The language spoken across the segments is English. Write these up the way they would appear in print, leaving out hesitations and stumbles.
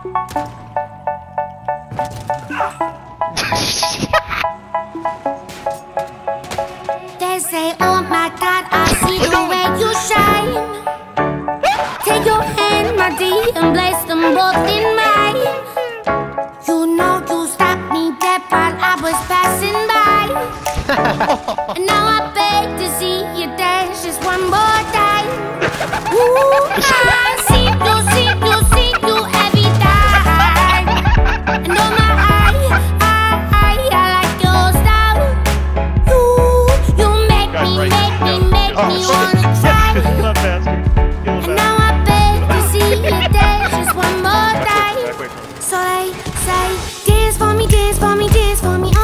They say, oh my God, I see the way you shine. Take your hand, my dear, and place them both in mine. You know you stopped me dead while I was passing by. And now I beg to see you dance just one more time. Ooh, I see you every time. And oh my I like your style. You make me wanna try. And now I beg to see you dance just one more time. So they say, dance for me, dance for me, dance for me, oh.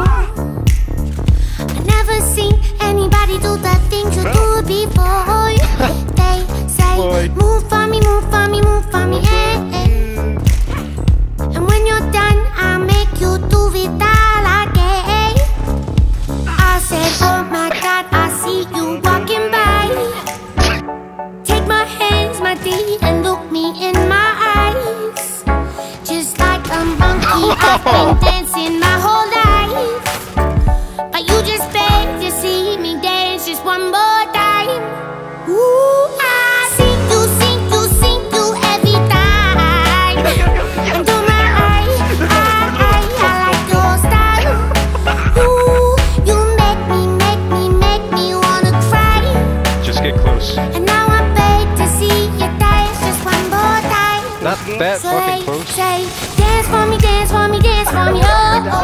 I've never seen anybody do the things you do before. They say, move for me, move for me, move for me, eh. And when you're done, I'll make you do it all again. I said, oh my God, I see you walking by. Take my hands, my dear, and look me in my eyes. Just like a monkey, I've been dancing my whole life. But you just beg to see me dance just one more time. Ooh, I see you every time. And oh my I like your style. Ooh, you make me wanna cry. Just get close. And now I beg to see you dance just one more time. Not that So fucking they close. say, dance for me, dance for me, dance for me, oh.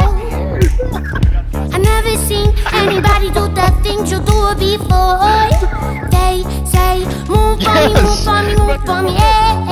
I never seen anybody do the things you do before. They say, move for me, move for me, move for me, yeah.